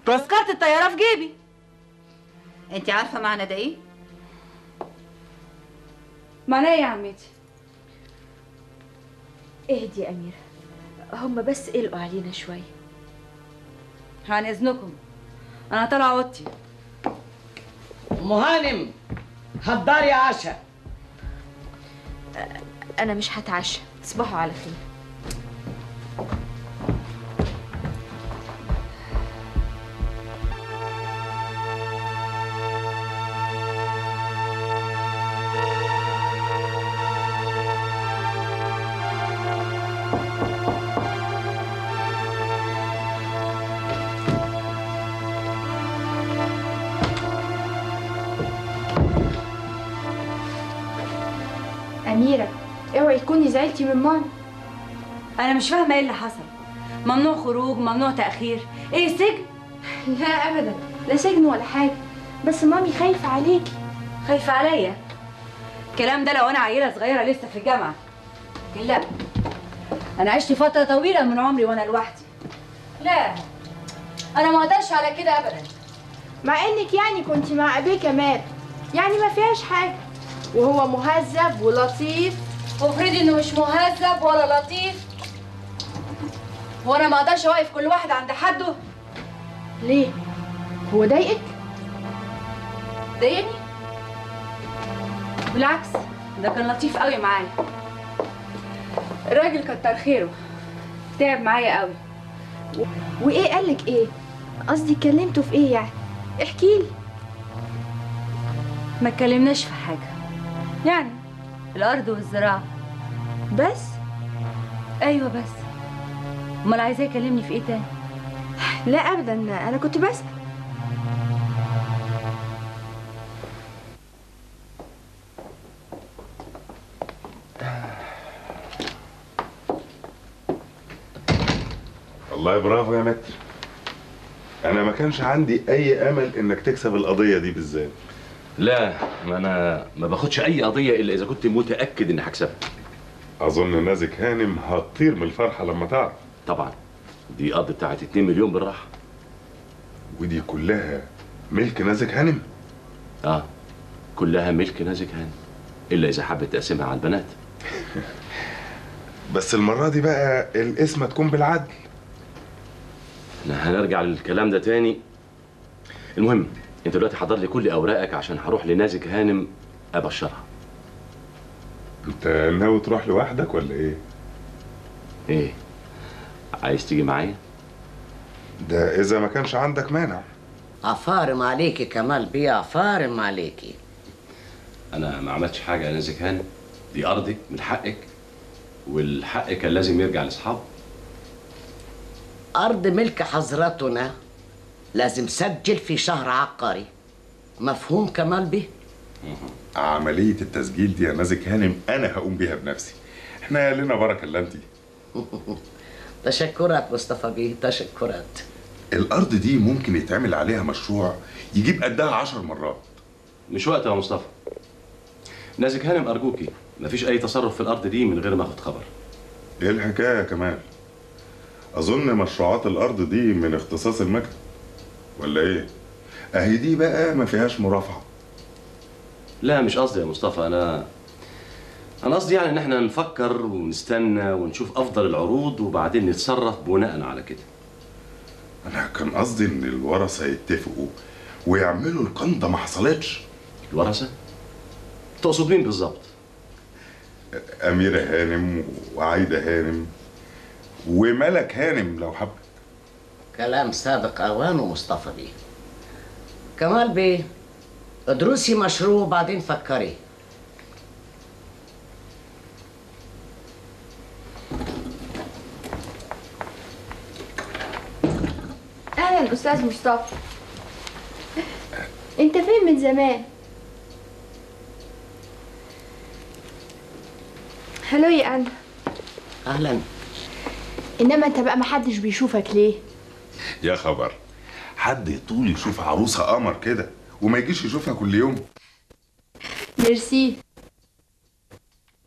تذكرة الطيارة في جيبي. انت عارفة معنى ده ايه؟ معناه ايه يا عمتي؟ اهدي يا أميرة، هم بس قلقوا علينا شوية. عن إذنكم أنا طالعة أوضتي. أم هانم حضري عشاء. أنا مش هتعشى، تصبحوا على خير. أميرة اوعي تكوني زعلتي من ماما. أنا مش فاهمة إيه اللي حصل. ممنوع خروج، ممنوع تأخير، إيه السجن؟ لا أبدا، لا سجن ولا حاجة، بس مامي خايفة عليكي. خايفة عليا؟ الكلام ده لو أنا عيلة صغيرة لسه في الجامعة، لكن لا، أنا عشت فترة طويلة من عمري وأنا لوحدي. لا، أنا ما أقدرش على كده أبدا. مع إنك يعني كنتي مع أبيه كمان، يعني ما فيهاش حاجة، وهو مهذب ولطيف. وافرضي إنه مش مهذب ولا لطيف، وأنا ما أقدرش أوقف كل واحد عند حده. ليه؟ هو ضايقك؟ ضايقني؟ بالعكس، ده كان لطيف قوي معايا. الراجل كتر خيره، تعب معايا قوي. وإيه قالك إيه؟ قصدي كلمته في إيه يعني؟ احكيلي. ما اتكلمناش في حاجة، يعني الأرض والزراعة بس؟ أيوة بس. أمال عايزاه يكلمني في إيه تاني؟ لا أبدا، أنا كنت بسأل. والله برافو يا متر. انا ما كانش عندي اي امل انك تكسب القضيه دي بالذات. لا، ما انا ما باخدش اي قضيه الا اذا كنت متاكد اني هكسبها. اظن نازك هانم هتطير من الفرحه لما تعرف. طبعا دي قضيه بتاعت 2 مليون بالراحه. ودي كلها ملك نازك هانم؟ اه، كلها ملك نازك هانم، الا اذا حبت تقسمها على البنات. بس المره دي بقى القسمه تكون بالعدل. احنا هنرجع للكلام ده تاني. المهم انت دلوقتي حضر لي كل اوراقك عشان هروح لنازك هانم ابشرها. انت ناوي تروح لوحدك ولا ايه؟ ايه، عايز تيجي معايا؟ ده اذا ما كانش عندك مانع. عفارم عليكي كمال بيه، عفارم عليكي. انا ما عملتش حاجه يا نازك هانم، دي ارضك من حقك، والحق كان لازم يرجع لاصحابه. أرض ملك حضرتنا لازم سجل في شهر عقاري، مفهوم كمال بيه؟ عمليه التسجيل دي يا نازك هانم انا هقوم بيها بنفسي. احنا لنا بركه الا انت. تشكرات مصطفى بيه، تشكرات. الارض دي ممكن يتعمل عليها مشروع يجيب قدها 10 مرات. مش وقت يا مصطفى. نازك هانم ارجوكي مفيش اي تصرف في الارض دي من غير ما اخد خبر. ايه الحكايه يا كمال؟ اظن مشروعات الارض دي من اختصاص المكتب ولا ايه؟ اهي دي بقى ما فيهاش مرافعه. لا مش قصدي يا مصطفى، انا قصدي يعني ان احنا نفكر ونستنى ونشوف افضل العروض وبعدين نتصرف بناء على كده. انا كان قصدي ان الورثه يتفقوا ويعملوا القنده ما حصلتش. الورثه؟ تقصد مين بالظبط؟ اميره هانم وعايده هانم وملك هانم لو حبت. كلام سابق اوانه مصطفى بيه. كمال بيه، ادرسي مشروع بعدين فكري. أهلا أستاذ مصطفى، أنت فين من زمان؟ هلو يا أنا. اهلا. إنما أنت بقى محدش بيشوفك ليه؟ يا خبر، حد يطول يشوف عروسه قمر كده وما يجيش يشوفها كل يوم؟ ميرسي.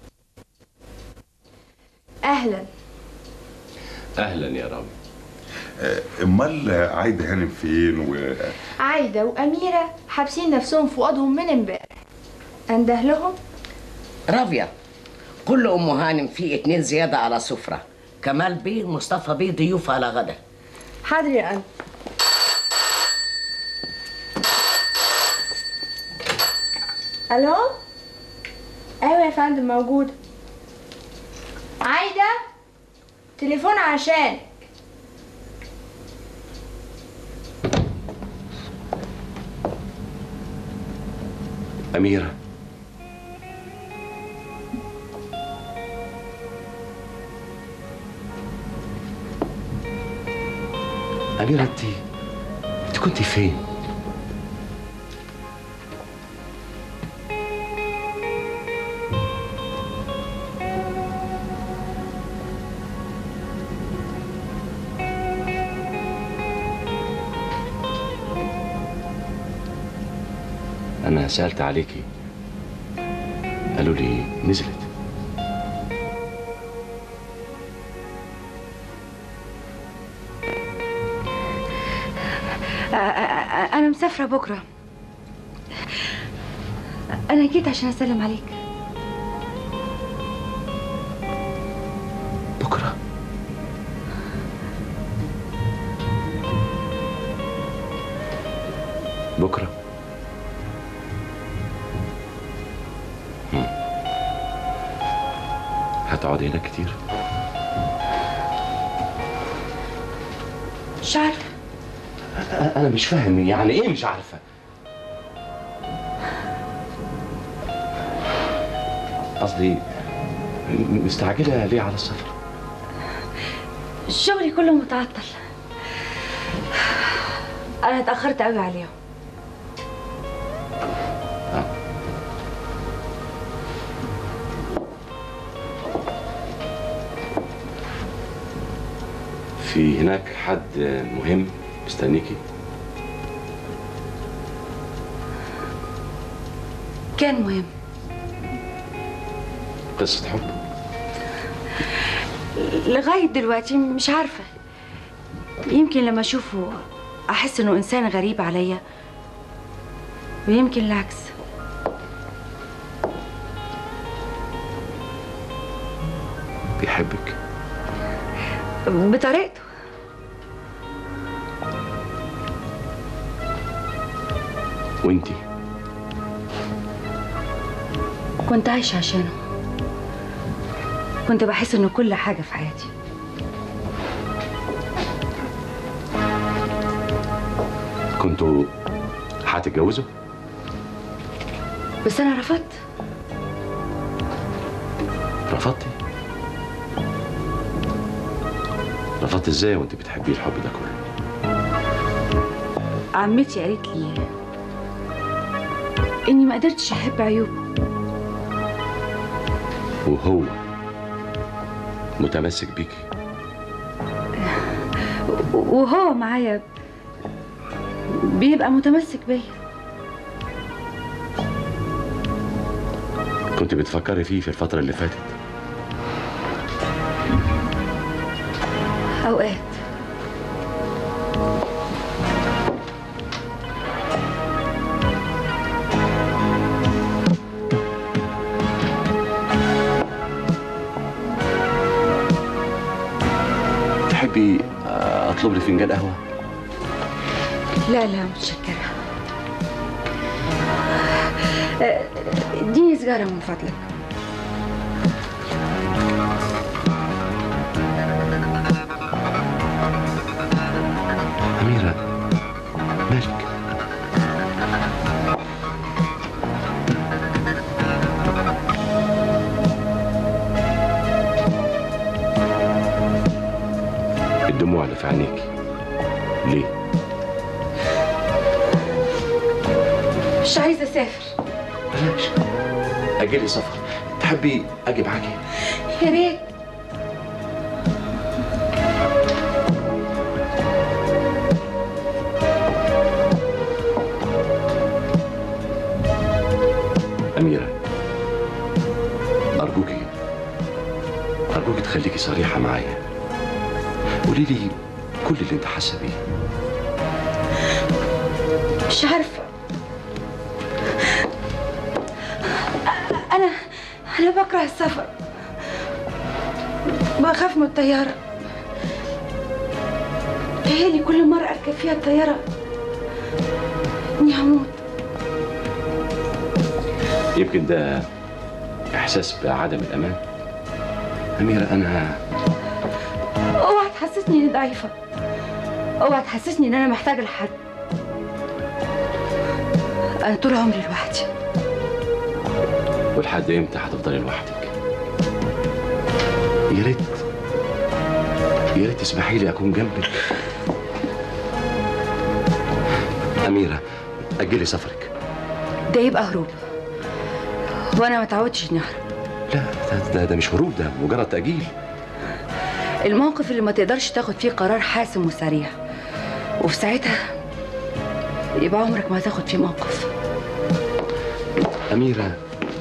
أهلا. اهلا يا رامي. امال عايده هانم فين عايده واميره حابسين نفسهم في اوضهم من امبارح. انده لهم. رافيا، كل ام هانم في 2 زياده على سفره. كمال بيه مصطفى بيه ضيوف على غدا. حاضر يا أنت. الو. ايوه يا فندم موجود. عايده تليفون عشان. أميرة، أميرة أنت كنتي فين؟ أنا سألت عليكي، قالوا لي نزلت. أنا مسافرة بكرة. أنا جيت عشان أسلم عليك. بكرة؟ بكرة؟ هتقعد هنا كتير؟ مش عارفة. أنا مش فاهم يعني إيه مش عارفة؟ قصدي مستعجلة ليه على السفر؟ شغلي كله متعطل. أنا اتأخرت قوي عليهم. في هناك حد مهم مستنيكي؟ كان مهم. قصة حب؟ لغاية دلوقتي مش عارفة. يمكن لما أشوفه أحس إنه إنسان غريب عليا، ويمكن العكس. بيحبك؟ بطريقته. وانتي؟ كنت عايشة عشانه. كنت بحس إنه كل حاجة في حياتي. كنتوا هتتجوزوا؟ بس أنا رفضت. رفضتي؟ رفضت ازاي وانت بتحبيه الحب ده كله؟ عمتي قالت لي إني ما قدرتش أحب عيوبه. وهو متمسك بيكي؟ وهو معايا بيبقى متمسك بيا. كنت بتفكري فيه في الفترة اللي فاتت؟ أوقات. تحبي أطلب لي فنجان قهوة؟ لا لا متشكرة. اديني سيجارة من فضلك. أميرة، مالك؟ الدموع اللي في عينيك ليه؟ مش عايزة أسافر. بلاش، أجلي سفر. تحبي أجي معاكي؟ يا ريت. أميرة، أرجوكي تخليكي صريحة معايا. قولي لي كل اللي انت حاسه بيه. مش عارفة، أنا بكره السفر، بخاف من الطيارة. تهيألي كل مرة أركب فيها الطيارة إني هموت. يمكن ده إحساس بعدم الأمان. أميرة، أنا اوعى تحسسني إني ضعيفة، اوعى تحسسني إن أنا محتاجة لحد. أنا طول عمري لوحدي. ولحد إمتى هتفضلي لوحدك؟ يا ريت تسمحي لي أكون جنبك. أميرة، أجلي سفرك. ده يبقى هروب، وأنا ما تعودتش إني أهرب. لا، ده مش هروب، ده مجرد تأجيل. الموقف اللي ما تقدرش تاخد فيه قرار حاسم وسريع، وفي ساعتها يبقى عمرك ما هتاخد فيه موقف. أميرة،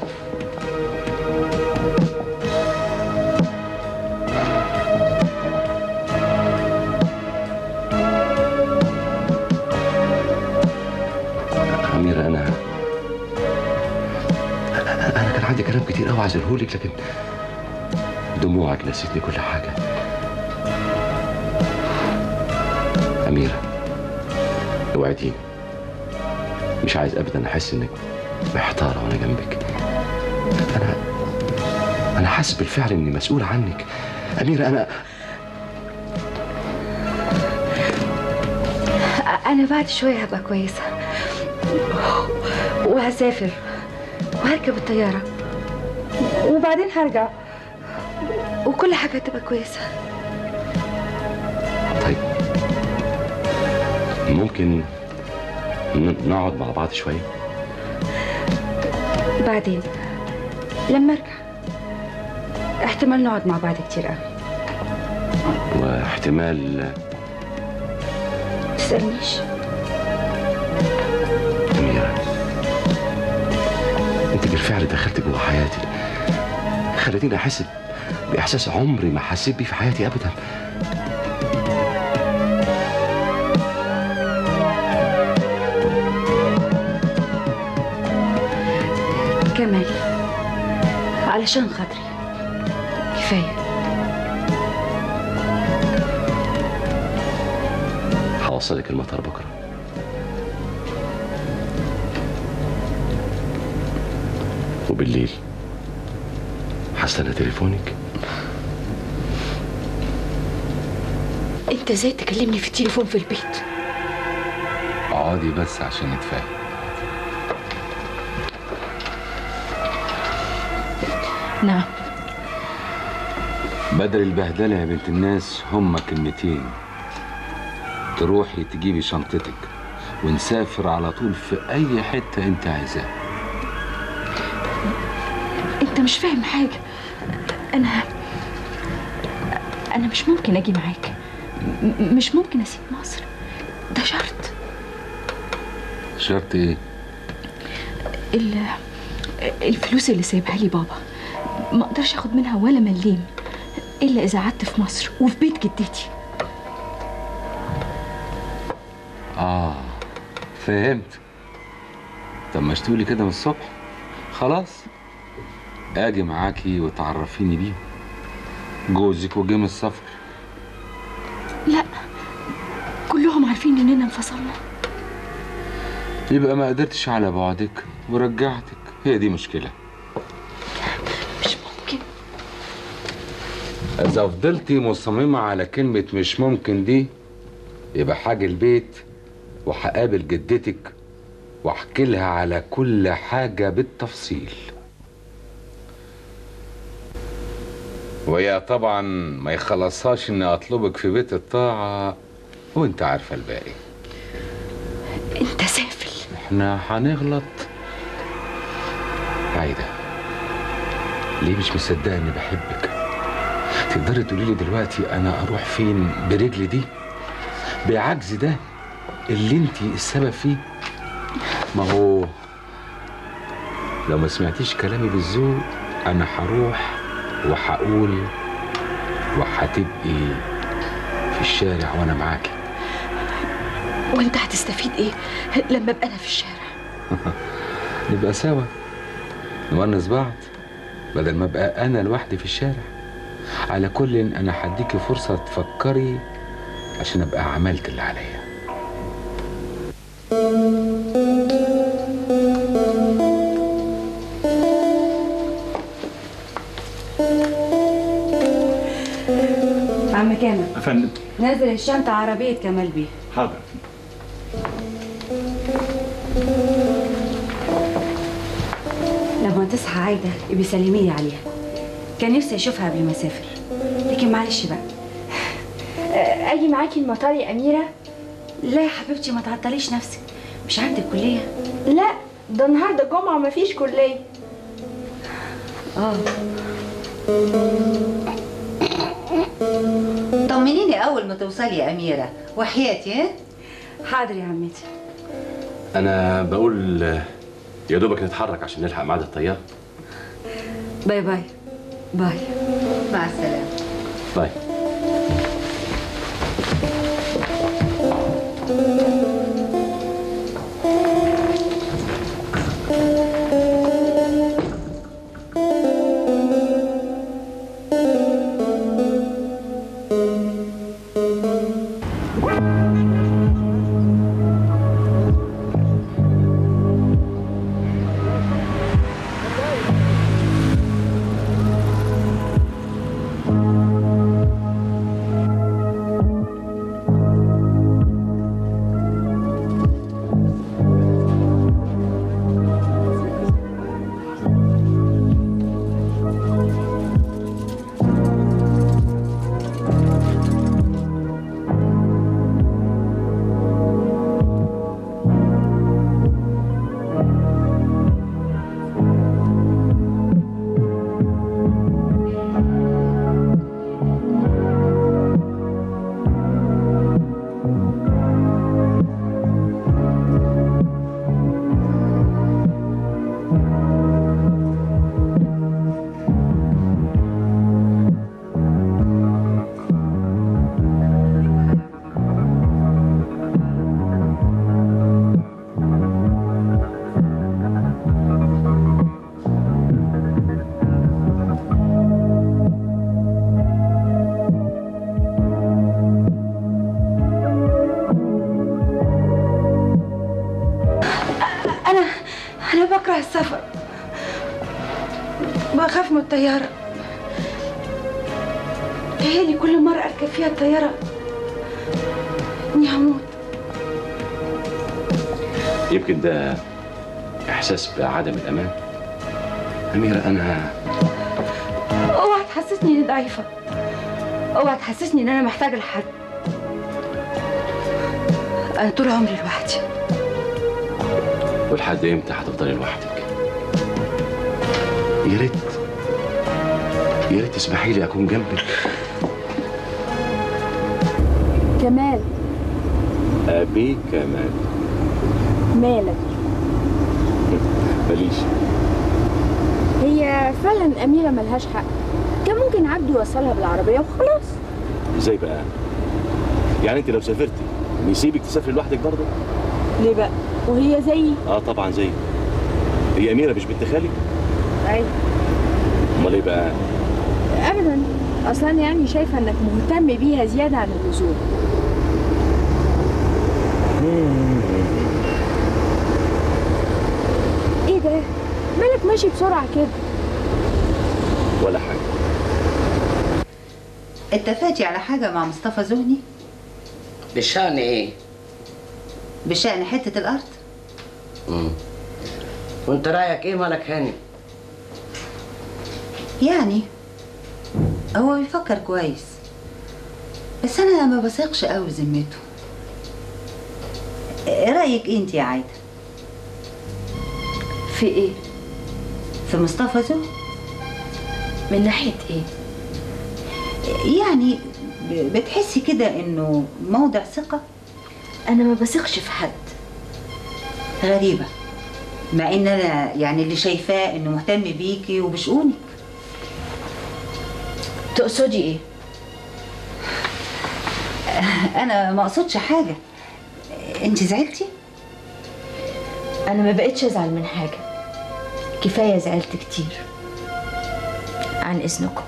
أنا كان عندي كلام كتير قوي عايز أقوله لك، لكن دموعك نسيتني كل حاجة. أميرة، اوعديني، مش عايز أبدا أحس إنك محتارة وأنا جنبك. أنا حاسس بالفعل إني مسؤول عنك. أميرة، أنا بعد شوية هبقى كويسة، وهسافر وهركب الطيارة، وبعدين هرجع وكل حاجة هتبقى كويسة. طيب، ممكن نقعد مع بعض شوية؟ بعدين لما ارجع احتمال نقعد مع بعض كتير قوي. واحتمال تسألنيش. أميرة، أنت بالفعل دخلت جوه حياتي، خلتيني أحس بإحساس عمري ما حسيت بيه في حياتي أبدا. كمال، علشان خاطري كفاية. هوصلك المطار بكرة. وبالليل هستنى تليفونك. انت ازاي تكلمني في التليفون في البيت؟ اقعدي بس عشان نتفاهم. نعم. بدل البهدله يا بنت الناس، هما كلمتين. تروحي تجيبي شنطتك ونسافر على طول في اي حته انت عايزاها. انت مش فاهم حاجه. انا مش ممكن اجي معاك، مش ممكن اسيب مصر، ده شرط. شرط ايه؟ الفلوس اللي سايبها لي بابا ما اقدرش اخد منها ولا مليم الا اذا قعدت في مصر وفي بيت جدتي. فهمت. طب ما تقولي كده من الصبح. خلاص اجي معاكي وتعرفيني بيه جوزك وجه من السفر. لا، كلهم عارفين اننا انفصلنا. يبقى ما قدرتش على بعدك ورجعتك، هي دي مشكله. مش ممكن. اذا فضلتي مصممه على كلمه مش ممكن دي، يبقى هاجي البيت وهقابل جدتك واحكي لها على كل حاجه بالتفصيل، وهي طبعا ما يخلصهاش اني اطلبك في بيت الطاعه، وانت عارفه الباقي. انت سافل. احنا هنغلط. عايده، ليه مش مصدقه اني بحبك؟ تقدري تقولي لي دلوقتي انا اروح فين برجلي دي، بعجز ده اللي انتي السبب فيه؟ ما هو لو ما سمعتيش كلامي بالذوق انا هروح وهقول وهتبقي في الشارع وانا معاكي. وانت هتستفيد ايه لما ابقى انا في الشارع؟ نبقى سوا نونس بعض بدل ما ابقى انا لوحدي في الشارع. على كل انا هديكي فرصه تفكري عشان ابقى عملت اللي عليا. عم كامل يا فندم. نازل الشنطة عربية كمال بيه. حاضر. لما تصحى عايدة يبقى سلميلي عليها، كان نفسي اشوفها قبل ما اسافر، لكن معلش بقى. اجي معاكي المطار يا اميره؟ لا يا حبيبتي ما تعطليش نفسك، مش عندك كلية؟ لا ده النهارده جمعه مفيش كليه. طمنيني اول ما توصلي يا اميره وحياتي. ها حاضر يا عمتي. انا بقول يا دوبك نتحرك عشان نلحق ميعاد الطياره. باي باي. باي. مع السلامه. باي. أنا بكره السفر، بخاف من الطيارة. تهيألي كل مرة أركب فيها الطيارة إني هموت. يمكن ده إحساس بعدم الأمان. أميرة أنا اوعى تحسسني إني ضعيفة، اوعى تحسسني إن أنا محتاجة لحد. أنا طول عمري لوحدي. ولحد إمتى هتفضلي لوحدك؟ يا ريت تسمحي لي أكون جنبك. كمال. أبي كمال. مالك؟ ماليش. هي فعلا أميرة ملهاش حق، كان ممكن عبده يوصلها بالعربية وخلاص. إزاي بقى؟ يعني أنت لو سافرتي يسيبك تسافري لوحدك برضه؟ ليه بقى؟ وهي زيي؟ طبعا زيي. هي أميرة مش بنت خالي؟ أيوة. أمال إيه بقى؟ أبدا، أصلا يعني شايفة إنك مهتم بيها زيادة عن اللزوم. إيه ده؟ مالك ماشي بسرعة كده؟ ولا حاجة. اتفقتي على حاجة مع مصطفى زهني؟ بشأن ايه؟ بشأن حتة الأرض؟ وانت رأيك ايه مالك هاني؟ يعني هو بيفكر كويس، بس أنا ما بثقش قوي ذمته. إيه رأيك انت يا عايدة؟ في إيه؟ في مصطفى زهني؟ من ناحية إيه؟ يعني بتحسي كده إنه موضع ثقة؟ أنا ما بثقش في حد. غريبة، مع إن أنا يعني اللي شايفاه إنه مهتم بيكي وبشؤونك. تقصدي إيه؟ انا ما اقصدش حاجه. انت زعلتي؟ انا ما بقتش ازعل من حاجه، كفايه زعلت كتير. عن اذنكم.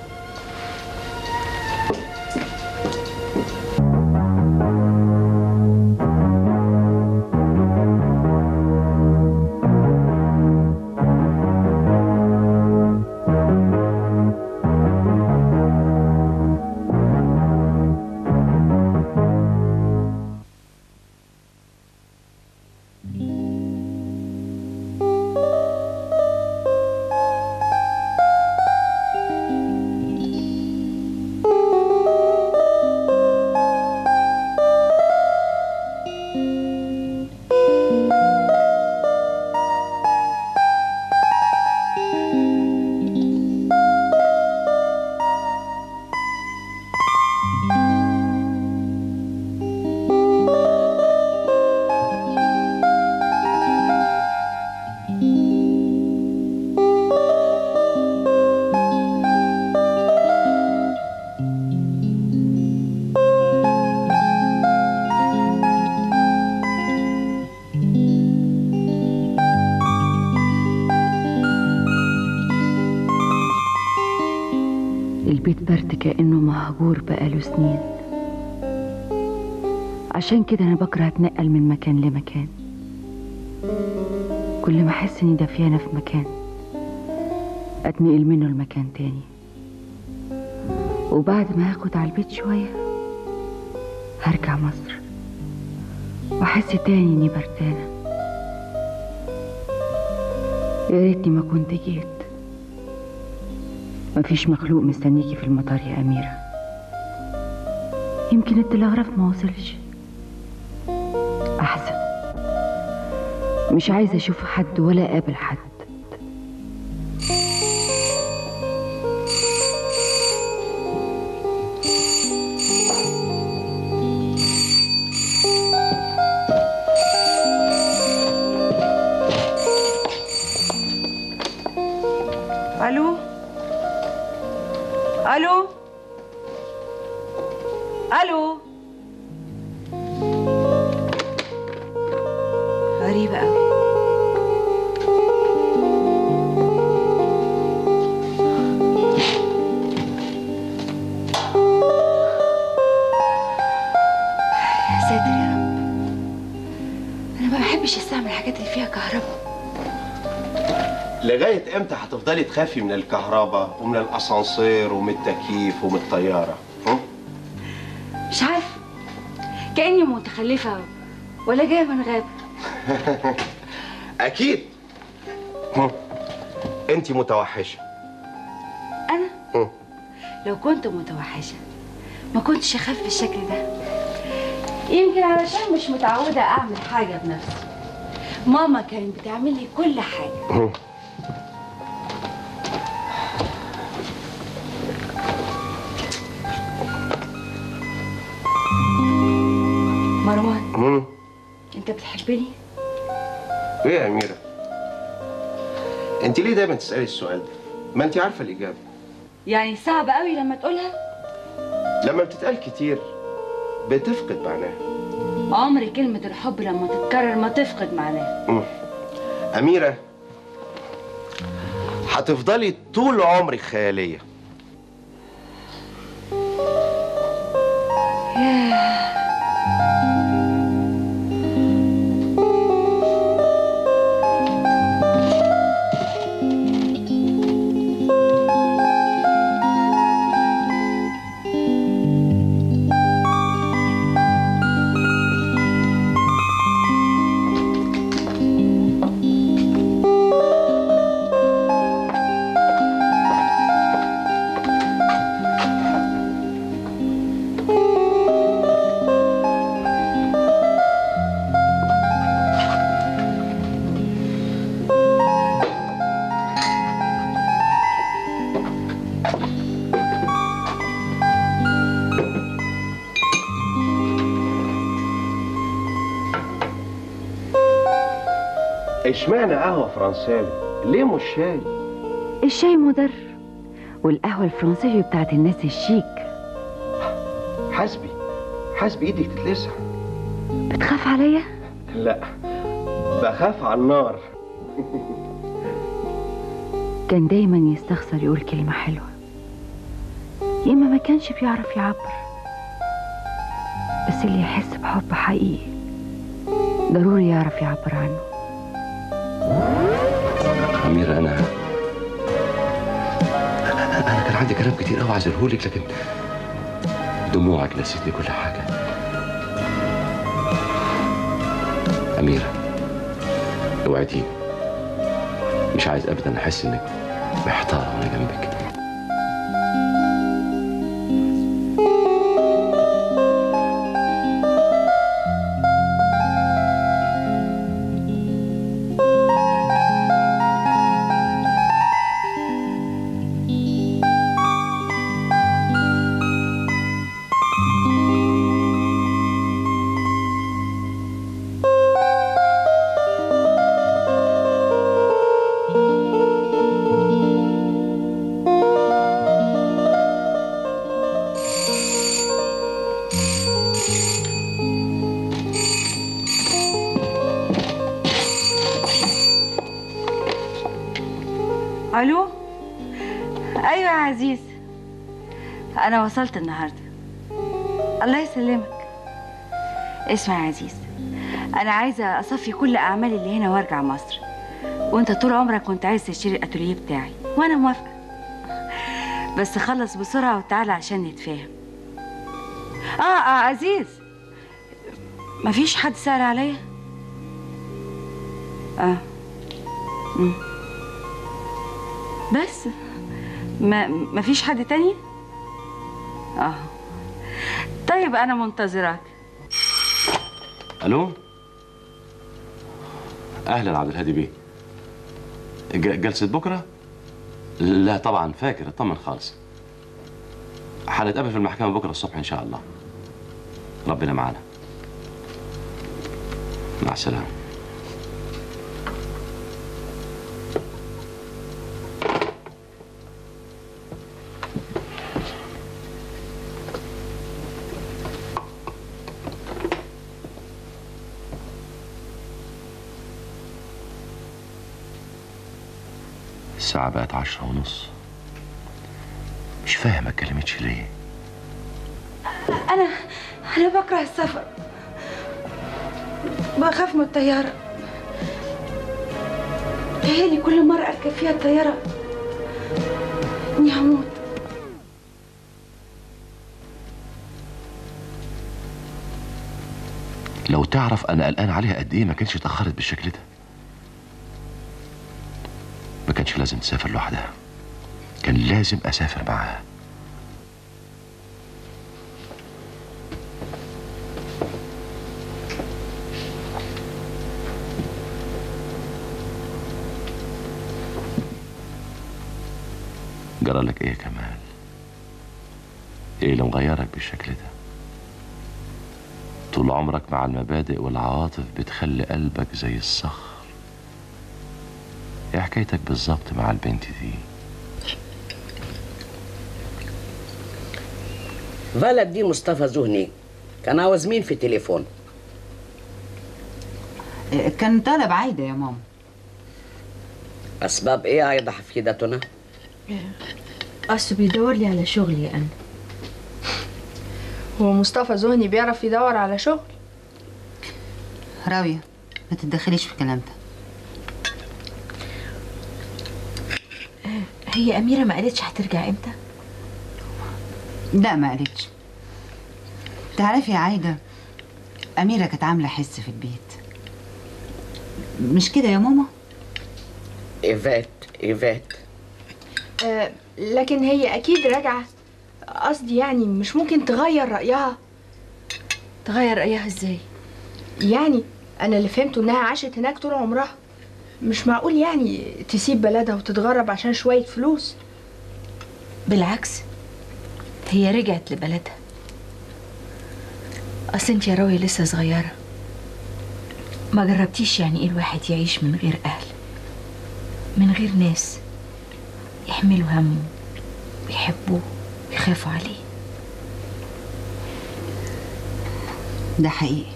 البيت برد كأنه مهجور بقاله سنين. عشان كده أنا بكره أتنقل من مكان لمكان. كل ما أحس إني دافيانة في مكان أتنقل منه لمكان تاني، وبعد ما هاخد على البيت شوية هرجع مصر وأحس تاني إني بردانة. يا ريتني ما كنت جيت. مفيش مخلوق مستنيكي في المطار يا أميرة. يمكن التلغراف ما وصلش. أحسن، مش عايزة أشوف حد ولا أقابل حد. الو الو الو. غريبة قوي. يا ساتر يا رب، انا ما بحبش استعمل الحاجات اللي فيها كهرباء. لغاية امتى هتفضلي تخافي من الكهرباء ومن الاسانسير ومن التكييف ومن الطيارة؟ مش عارفة، كأني متخلفة ولا جاية من غابة. اكيد. انتي متوحشة. أنا؟ لو كنت متوحشة ما كنتش أخاف بالشكل ده. يمكن علشان مش متعودة أعمل حاجة بنفسي. ماما كانت بتعمل لي كل حاجة. مروان، انت بتحبني؟ ايه يا اميرة؟ انت ليه دايما تسألي السؤال ده؟ ما انت عارفة الإجابة. يعني صعب قوي لما تقولها؟ لما بتتقال كتير بتفقد معناها. عمر كلمة الحب لما تتكرر ما تفقد معناها. أميرة، هتفضلي طول عمرك خيالية. اشمعنى قهوة فرنساوي؟ ليه مش شاي؟ الشاي مضر، والقهوة الفرنسية بتاعت الناس الشيك. حاسس بايدك تتلسع. بتخاف عليا؟ لا، بخاف على النار. كان دايما يستخسر يقول كلمة حلوة، يا إما ما كانش بيعرف يعبر. بس اللي يحس بحب حقيقي ضروري يعرف يعبر عنه. أميرة، أنا كان عندي كلام كتير قوي عايز أقولهولك، لكن دموعك نسيتني كل حاجة. أميرة، اوعديني مش عايز أبدا أحس إنك محتارة وأنا جنبك. الو. ايوه يا عزيز، انا وصلت النهارده. الله يسلمك. اسمع يا عزيز، انا عايزه اصفي كل اعمالي اللي هنا وارجع مصر، وانت طول عمرك كنت عايز تشتري الاتوليه بتاعي وانا موافقه، بس خلص بسرعه وتعالى عشان نتفاهم. عزيز، مفيش حد سأل عليا؟ بس ما فيش حد تاني؟ طيب انا منتظراك. الو، اهلا عبد الهادي بيه. جلسة بكره؟ لا طبعا فاكر، اطمن خالص. هنتقابل في المحكمة بكره الصبح ان شاء الله. ربنا معانا. مع السلامة. الساعة بقت 10:30. مش فاهم ما اتكلمتش ليه. أنا بكره السفر، بخاف من الطيارة. تهيألي كل مرة أركب فيها الطيارة إني هموت. لو تعرف أنا قلقان عليها قد إيه ما كانش اتأخرت بالشكل ده. ما كانش لازم تسافر لوحدها، كان لازم أسافر معاها. جرالك إيه يا كمال؟ إيه اللي مغيرك بالشكل ده؟ طول عمرك مع المبادئ والعواطف بتخلي قلبك زي الصخر. ايه حكايتك بالظبط مع البنت دي؟ ولد دي مصطفى زهني كان عاوز مين في التليفون؟ كان طالب عايدة يا ماما. أسباب إيه عايدة حفيدتنا؟ أصله بيدور لي على شغلي أنا. هو مصطفى زهني بيعرف يدور على شغل؟ راوية ما تتدخليش في الكلام ده. هي أميرة ما قالتش هترجع إمتى؟ لا ما قالتش. تعرفي يا عايدة، أميرة كانت عاملة حس في البيت، مش كده يا ماما؟ إيفات لكن هي أكيد راجعة. قصدي يعني مش ممكن تغير رأيها. تغير رأيها إزاي؟ يعني أنا اللي فهمته إنها عاشت هناك طول عمرها، مش معقول يعني تسيب بلدها وتتغرب عشان شوية فلوس. بالعكس، هي رجعت لبلدها. أصل انت يا راوية لسه صغيرة، ما جربتيش يعني ايه الواحد يعيش من غير أهل، من غير ناس يحملوا همه ويحبوه ويخافوا عليه. ده حقيقي.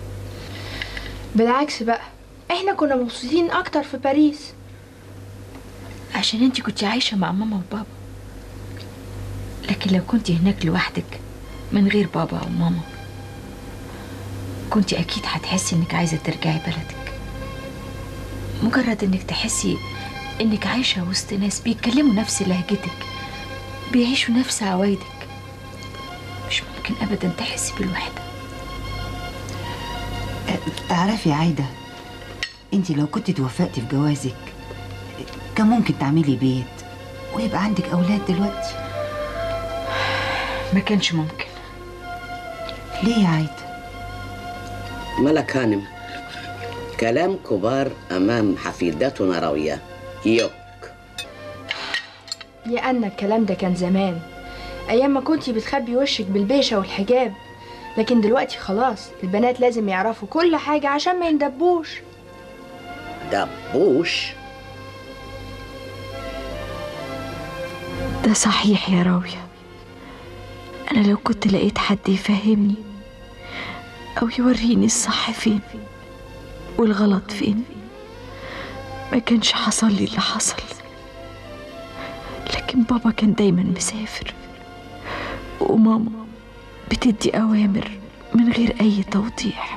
بالعكس بقى، احنا كنا مبسوطين اكتر في باريس. عشان انت كنت عايشة مع ماما وبابا، لكن لو كنت هناك لوحدك من غير بابا او ماما كنت اكيد هتحسي انك عايزة ترجعي بلدك. مجرد انك تحسي انك عايشة وسط ناس بيتكلموا نفس لهجتك، بيعيشوا نفس عوايدك، مش ممكن ابدا تحسي بالوحدة. تعرفي يا عايدة، انت لو كنت توفقتي في جوازك كان ممكن تعملي بيت ويبقى عندك اولاد دلوقتي. ما كانش ممكن. ليه يا عايدة؟ ملك هانم، كلام كبار أمام حفيدتنا راوية يوك. يا أنا الكلام ده كان زمان، أيام ما كنتي بتخبي وشك بالبيشة والحجاب، لكن دلوقتي خلاص البنات لازم يعرفوا كل حاجة عشان ما يندبوش. دبوش؟ ده صحيح يا راوية. أنا لو كنت لقيت حد يفهمني أو يوريني الصح فين والغلط فين ما كانش حصل لي اللي حصل. لكن بابا كان دايما مسافر، وماما بتدي أوامر من غير أي توضيح.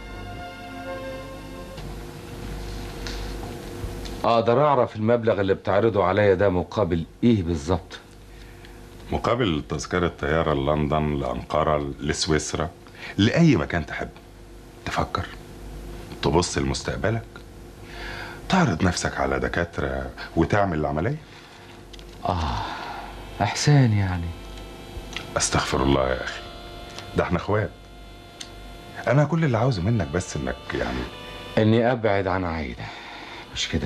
اقدر اعرف المبلغ اللي بتعرضه عليا ده مقابل ايه بالظبط؟ مقابل تذكرة طيارة لندن، لأنقرة، لسويسرا، لأي مكان تحب. تفكر، تبص لمستقبلك، تعرض نفسك على دكاترة وتعمل العملية. احسان يعني. استغفر الله يا أخي، ده احنا اخوات. أنا كل اللي عاوزه منك بس إنك يعني اني ابعد عن عايدة، مش كده؟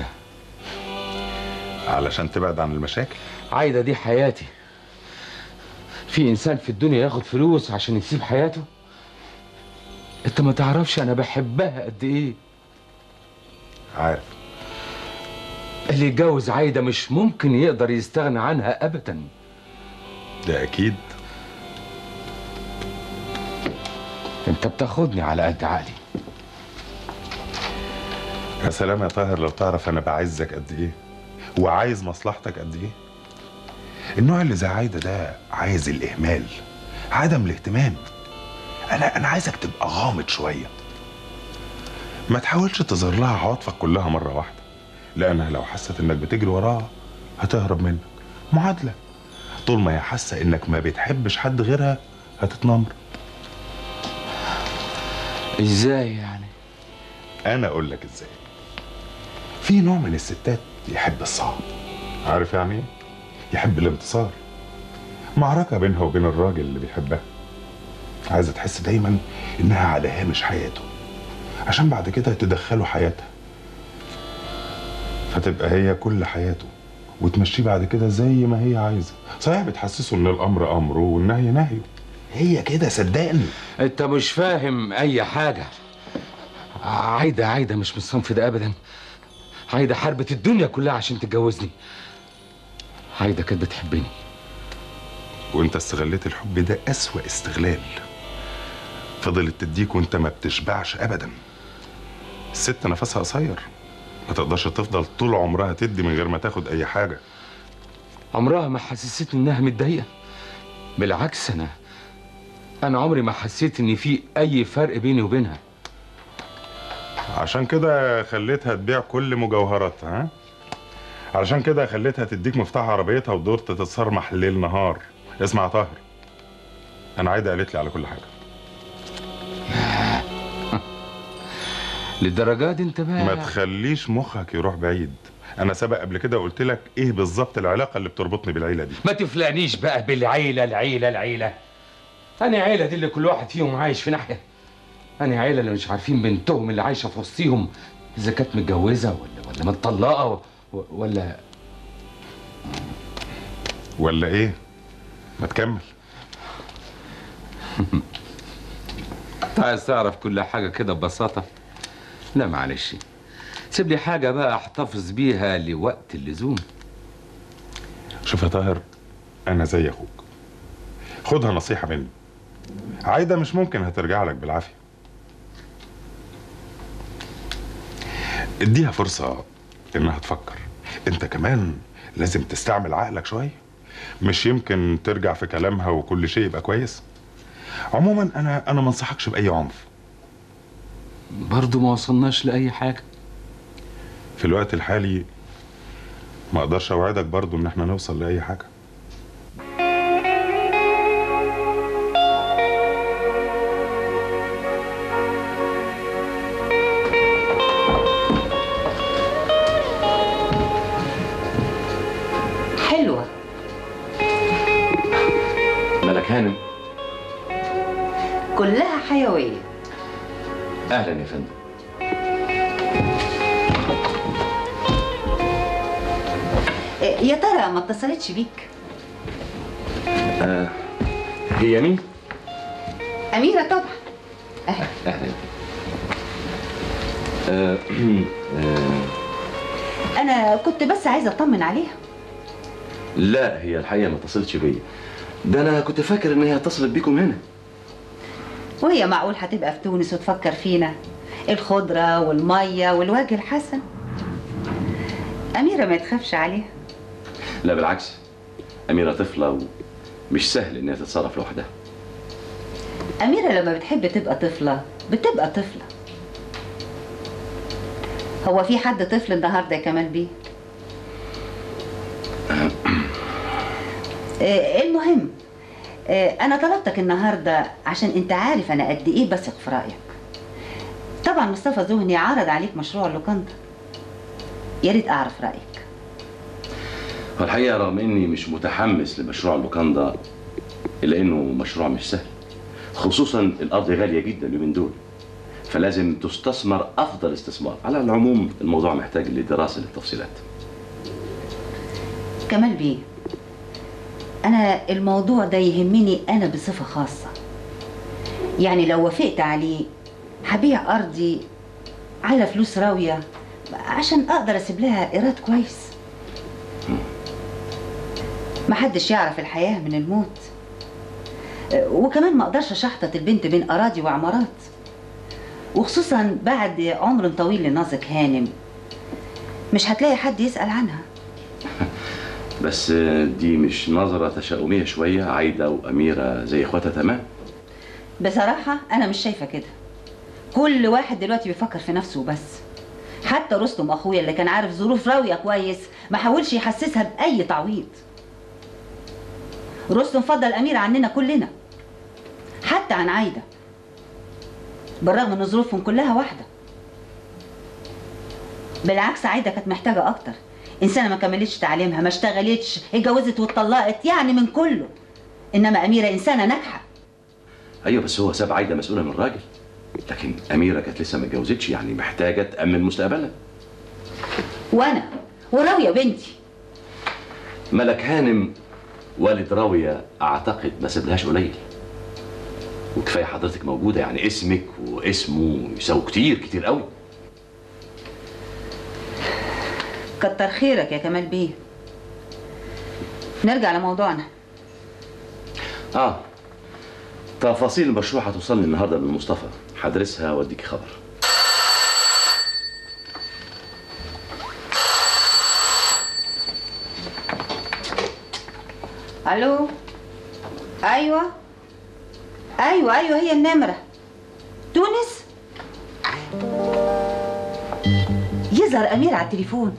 علشان تبعد عن المشاكل. عايدة دي حياتي. في انسان في الدنيا ياخد فلوس عشان يسيب حياته؟ انت ما تعرفش انا بحبها قد ايه. عارف. اللي يتجوز عايدة مش ممكن يقدر يستغنى عنها ابدا. ده اكيد. انت بتاخدني على قد عقلي. يا سلام يا طاهر، لو تعرف انا بعزك قد ايه وعايز مصلحتك قد ايه. النوع اللي زي عايدة ده عايز الاهمال، عدم الاهتمام. انا عايزك تبقى غامض شويه، ما تحاولش تظهر لها عواطفك كلها مره واحده، لانها لو حست انك بتجري وراها هتهرب منك. معادله، طول ما هي حاسه انك ما بتحبش حد غيرها هتتنمر. ازاي يعني؟ انا اقول لك ازاي. في نوع من الستات يحب الصعب، عارف يعني ايه؟ يحب الانتصار، معركه بينها وبين الراجل اللي بيحبها. عايزه تحس دايما انها على هامش حياته عشان بعد كده تدخله حياتها، فتبقى هي كل حياته وتمشيه بعد كده زي ما هي عايزه. صحيح بتحسسه ان الامر امره والنهي نهيه، هي كده صدقني. انت مش فاهم اي حاجه. عايده مش من الصنف ده ابدا. عايده حاربت الدنيا كلها عشان تتجوزني. عايده كانت بتحبني، وانت استغليت الحب ده اسوأ استغلال. فضلت تديك وانت ما بتشبعش ابدا. الست نفسها قصير، ما تقدرش تفضل طول عمرها تدي من غير ما تاخد اي حاجه. عمرها ما حسستني انها متضايقه، بالعكس انا عمري ما حسيت ان في اي فرق بيني وبينها. عشان كده خليتها تبيع كل مجوهراتها، ها؟ علشان كده خليتها تديك مفتاح عربيتها ودور تتصرمح ليل نهار. اسمع يا طاهر، انا عايده قالت لي على كل حاجه. للدرجه دي انت بقى؟ ما تخليش مخك يروح بعيد. انا سبق قبل كده قلت لك ايه بالظبط العلاقه اللي بتربطني بالعيله دي. ما تفلقنيش بقى بالعيله. العيله أنا عيله دي اللي كل واحد فيهم عايش في ناحيه. أنا عيله اللي مش عارفين بنتهم اللي عايشه في وسطيهم اذا كانت متجوزه ولا متطلقه ولا ايه؟ ما تكمل. انت عايز تعرف كل حاجه كده ببساطه؟ لا معلش، سيب لي حاجه بقى احتفظ بيها لوقت اللزوم. شوف يا طاهر، انا زي اخوك، خدها نصيحه مني. عايده مش ممكن هترجع لك بالعافيه، اديها فرصة انها تفكر. انت كمان لازم تستعمل عقلك شوية، مش يمكن ترجع في كلامها وكل شيء يبقى كويس. عموما انا ما انصحكش باي عنف. برضو ما وصلناش لاي حاجه في الوقت الحالي ما اقدرش اوعدك برضو ان احنا نوصل لاي حاجة. حلوة. ملك هانم، كلها حيوية. اهلا يا فندم. يا ترى ما اتصلتش بيك؟ هي مين؟ أميرة طبعا. اهلا. أنا كنت بس عايزة أطمن عليها. لا، هي الحقيقه ما اتصلتش بيا، ده انا كنت فاكر ان هي اتصلت بيكم هنا. وهي معقول هتبقى في تونس وتفكر فينا؟ الخضرة والمية والوجه الحسن. أميرة ما تخافش عليها. لا بالعكس، أميرة طفلة ومش سهل إنها تتصرف لوحدها. أميرة لما بتحب تبقى طفلة بتبقى طفلة. هو في حد طفل النهارده يا كمال بيه؟ المهم، أنا طلبتك النهارده عشان أنت عارف أنا قد إيه بثق في رأيك. طبعا مصطفى زهني عرض عليك مشروع اللوكاندا. يا ريت أعرف رأيك. والحقيقة رغم إني مش متحمس لمشروع اللوكاندا، إلا إنه مشروع مش سهل، خصوصا الأرض غالية جدا اليومين دول، فلازم تستثمر أفضل استثمار. على العموم الموضوع محتاج لدراسة للتفصيلات. كمال بيه، أنا الموضوع ده يهمني أنا بصفة خاصة. يعني لو وافقت عليه هبيع أرضي على فلوس راوية عشان أقدر أسيب لها إيراد كويس. محدش يعرف الحياة من الموت. وكمان ما أقدرش أشحطط البنت بين أراضي وعمارات، وخصوصا بعد عمر طويل لنازك هانم مش هتلاقي حد يسأل عنها. بس دي مش نظرة تشاؤمية شوية؟ عايدة وأميرة زي إخواتها تمام. بصراحة أنا مش شايفة كده. كل واحد دلوقتي بيفكر في نفسه بس. حتى رستم أخويا اللي كان عارف ظروف راوية كويس ما حاولش يحسسها بأي تعويض. رستم فضل أميرة عننا كلنا، حتى عن عايدة، بالرغم ان ظروفهم كلها واحدة. بالعكس عايدة كانت محتاجة أكتر. إنسانة ما كملتش تعليمها، ما اشتغلتش، اتجوزت واتطلقت، يعني من كله. إنما أميرة إنسانة ناجحة. أيوة بس هو ساب عايدة مسؤولة من راجل، لكن أميرة كانت لسه ما اتجوزتش، يعني محتاجة تأمن مستقبلها. وأنا وراوية بنتي. ملك هانم والد راوية أعتقد ما سابلهاش قليل، وكفاية حضرتك موجودة، يعني اسمك واسمه يساووا كتير كتير قوي. كتر خيرك يا كمال بيه. نرجع لموضوعنا. تفاصيل المشروع هتوصلني النهارده من مصطفى، هدرسها واديكي خبر. الو. ايوه هي النمره. تونس. يظهر امير على التليفون.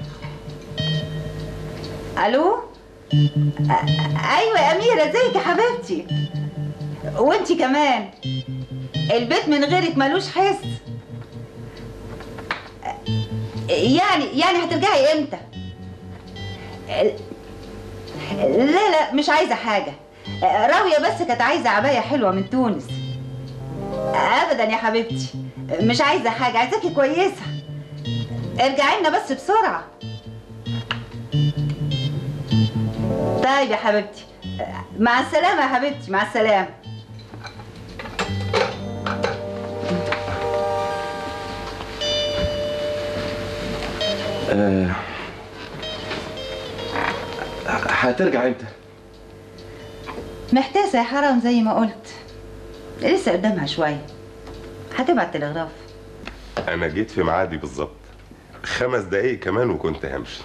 الو. ايوه يا اميره، ازيك يا حبيبتي؟ وانتي كمان. البيت من غيرك ملوش حس. يعني هترجعي امتى؟ لا مش عايزه حاجه. راويه بس كانت عايزه عبايه حلوه من تونس. ابدا يا حبيبتي، مش عايزه حاجه، عايزاكي كويسه. ارجعي لنا بس بسرعه. طيب يا حبيبتي، مع السلامه يا حبيبتي، مع السلامه. هترجع امتى؟ محتاسه يا حرام زي ما قلت، لسه قدامها شويه. هتبعت تلغراف. انا جيت في ميعادي بالظبط. 5 دقايق كمان وكنت همشي.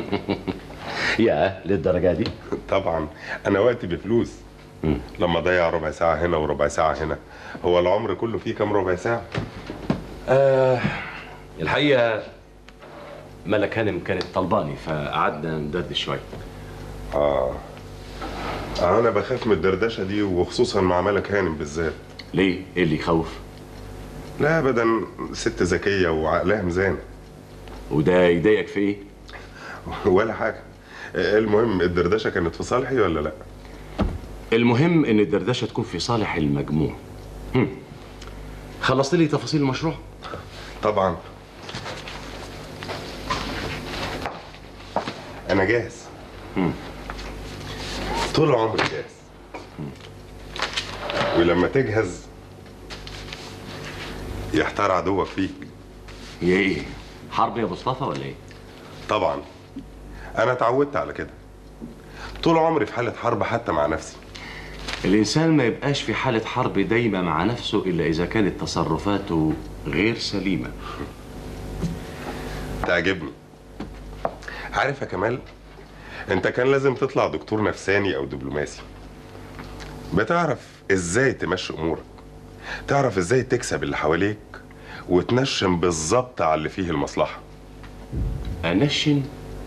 يا للدرجه دي؟ طبعا انا وقتي بفلوس. لما اضيع ربع ساعه هنا وربع ساعه هنا، هو العمر كله فيه كام ربع ساعه؟ الحقيقه ملك هانم كانت طلباني فقعدنا ندردش شويه. انا بخاف من الدردشه دي، وخصوصا مع ملك هانم بالذات. ليه؟ ايه اللي يخوف؟ لا ابدا، ست ذكيه وعقلها ميزان. وده يضايقك في ايه؟ ولا حاجه. المهم الدردشه كانت في صالحي ولا لا؟ المهم ان الدردشه تكون في صالح المجموع. خلصت لي تفاصيل المشروع؟ طبعا انا جاهز. طول عمري جاهز. ولما تجهز يحتار عدوك فيك. هي ايه؟ حرب يا مصطفى ولا ايه؟ طبعا انا اتعودت على كده. طول عمري في حالة حرب حتى مع نفسي. الانسان ما يبقاش في حالة حرب دايمة مع نفسه الا اذا كانت تصرفاته غير سليمة. تعجبني. عارف يا كمال، انت كان لازم تطلع دكتور نفساني او دبلوماسي. بتعرف ازاي تمشي امورك، تعرف ازاي تكسب اللي حواليك، وتنشن بالظبط على اللي فيه المصلحة. انشن؟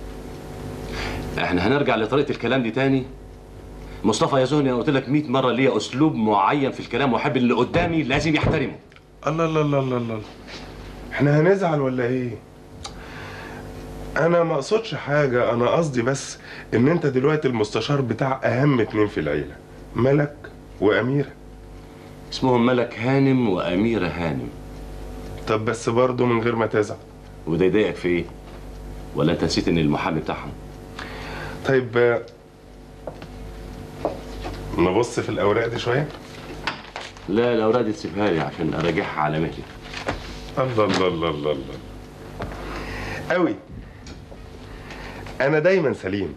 احنا هنرجع لطريقة الكلام دي تاني؟ مصطفى يا زهني، انا قلت لك 100 مرة ليا اسلوب معين في الكلام، واحب اللي قدامي لازم يحترمه. الله الله الله الله الله، احنا هنزعل ولا ايه؟ انا ما اقصدش حاجة، انا قصدي بس ان انت دلوقتي المستشار بتاع اهم 2 في العيلة، ملك واميرة. اسمهم ملك هانم واميرة هانم. طب بس برضه من غير ما تزعل. وده يضايقك في ايه؟ ولا انت نسيت ان المحامي بتاعهم؟ طيب نبص في الاوراق دي شوية؟ لا، الاوراق دي تسيبها لي عشان اراجعها على مهلي. الله الله الله الله الله قوي. انا دايما سليم.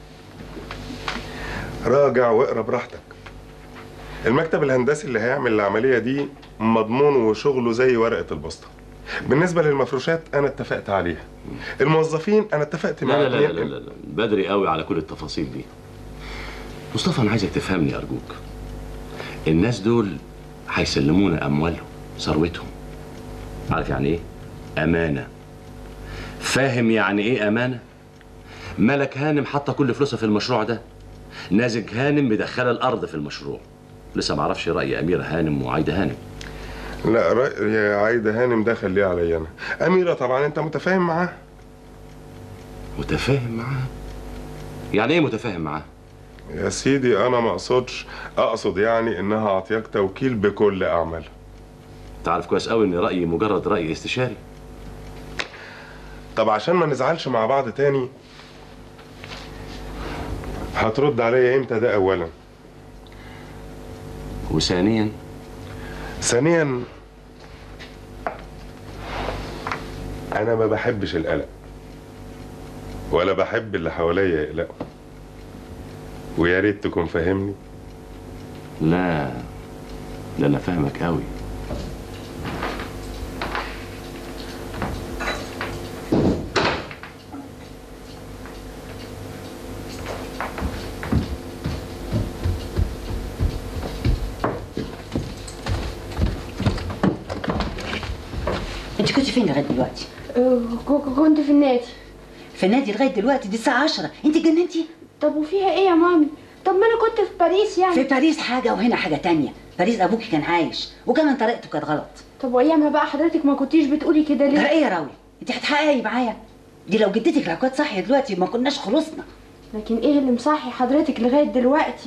راجع واقرا براحتك. المكتب الهندسي اللي هيعمل العملية دي مضمون وشغله زي ورقة البسطة. بالنسبة للمفروشات أنا اتفقت عليها. الموظفين أنا اتفقت مع لا لا لا لا لا لا، بدري قوي على كل التفاصيل دي. مصطفى أنا عايزك تفهمني أرجوك. الناس دول هيسلمونا أموالهم، ثروتهم. عارف يعني إيه؟ أمانة. فاهم يعني إيه أمانة؟ ملك هانم حاطة كل فلوسها في المشروع ده. نازك هانم مدخلة الأرض في المشروع. لسه معرفش رأي أميرة هانم وعايدة هانم. لا، رأي عايدة هانم ده خليه عليا أنا. أميرة طبعا أنت متفاهم معاها. متفاهم معاها؟ يعني إيه متفاهم معاها؟ يا سيدي أنا ما أقصدش، أقصد يعني إنها عطياك توكيل بكل أعمالها. تعرف كويس قوي إن رأيي مجرد رأي استشاري. طب عشان ما نزعلش مع بعض تاني، هترد عليا إمتى؟ ده أولا. وثانيا؟ ثانيا أنا ما بحبش القلق، ولا بحب اللي حواليا يقلقوا، ويا ريت تكون فاهمني. لا، ده أنا فاهمك قوي. انت كنت فين لغايه دلوقتي؟ كنت في النادي. في النادي لغايه دلوقتي؟ دي الساعه 10. انت جننتي؟ طب وفيها ايه يا مامي؟ طب ما انا كنت في باريس يعني. في باريس حاجه وهنا حاجه تانية. باريس ابوكي كان عايش، وكمان طريقته كانت غلط. طب وايامها بقى حضرتك ما كنتيش بتقولي كده ليه؟ ايه يا راوي؟ انت هتحققي معايا؟ دي لو جدتك لو كانت صاحيه دلوقتي ما كناش خلصنا. لكن ايه اللي مصحي حضرتك لغايه دلوقتي؟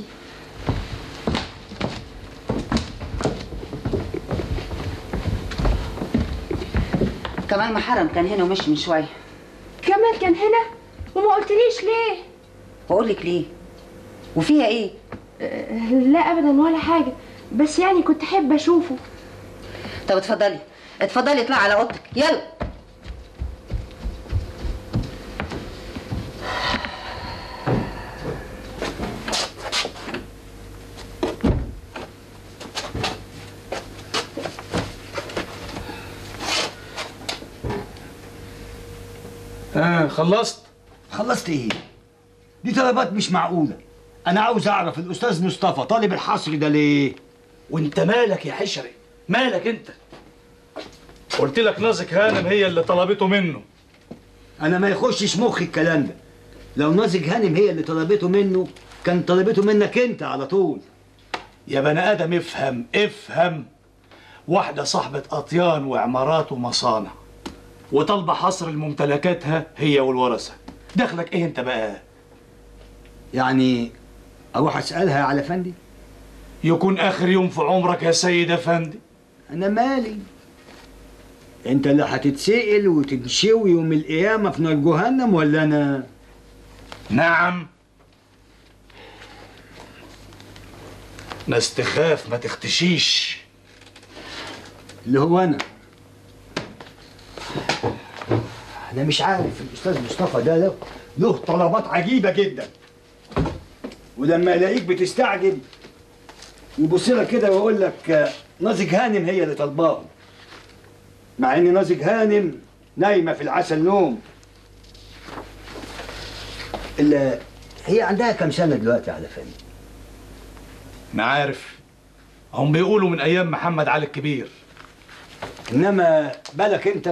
كمال محرم كان هنا ومشي من شويه. كمال كان هنا وما قلتليش ليه؟ واقول لك ليه؟ وفيها ايه؟ لا ابدا ولا حاجه، بس يعني كنت احب اشوفه. طب اتفضلي اتفضلي اطلعي على اوضتك يلا. خلصت؟ خلصت ايه؟ دي طلبات مش معقولة. أنا عاوز أعرف الأستاذ مصطفى طالب الحصر ده ليه؟ وأنت مالك يا حشري؟ مالك أنت؟ قلت لك نازك هانم هي اللي طلبته منه. أنا ما يخشش مخي الكلام ده. لو نازك هانم هي اللي طلبته منه كان طلبته منك أنت على طول. يا بني آدم افهم افهم. واحدة صاحبة أطيان وعمارات ومصانع وطالبة حصر لممتلكاتها هي والورثة. دخلك إيه أنت بقى؟ يعني أروح أسألها على فندي؟ يكون آخر يوم في عمرك يا سيد أفندي. أنا مالي؟ أنت اللي هتتسأل وتنشوي يوم القيامة في نار جهنم ولا أنا؟ نعم. ناس تخاف ما تختشيش. اللي هو أنا مش عارف الأستاذ مصطفى ده له طلبات عجيبة جدا، ولما ألاقيك بتستعجب يبص لك كده ويقول لك نازك هانم هي اللي طالباهم، مع إن نازك هانم نايمة في العسل نوم. هي عندها كام سنة دلوقتي على فندم؟ أنا عارف، هم بيقولوا من أيام محمد علي الكبير. إنما بالك أنت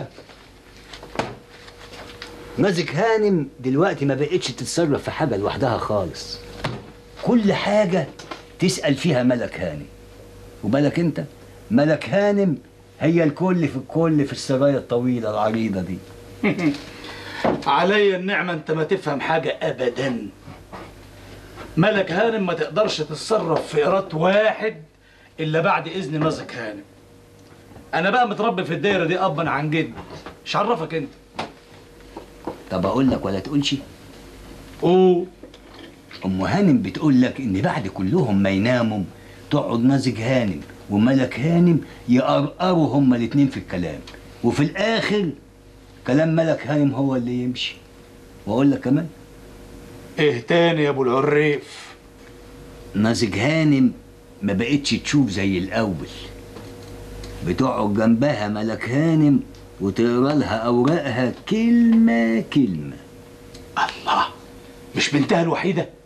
نازك هانم دلوقتي ما بقتش تتصرف في حاجة لوحدها خالص. كل حاجة تسأل فيها ملك هانم. وبالك أنت ملك هانم هي الكل في الكل في السرايا الطويلة العريضة دي. عليا النعمة أنت ما تفهم حاجة أبدا. ملك هانم ما تقدرش تتصرف في إيراد واحد إلا بعد إذن نازك هانم. أنا بقى متربي في الدايرة دي أبا عن جد. مش عرفك أنت؟ طب أقول لك ولا تقولش؟ قول. أم هانم بتقول لك إن بعد كلهم ما يناموا تقعد نازك هانم وملك هانم يقرقروا هما الاتنين في الكلام، وفي الآخر كلام ملك هانم هو اللي يمشي. وأقول لك كمان إيه تاني يا أبو العريف؟ نازك هانم ما بقتش تشوف زي الأول. بتقعد جنبها ملك هانم وتقرا لها أوراقها كلمة كلمة. الله، مش بنتها الوحيدة؟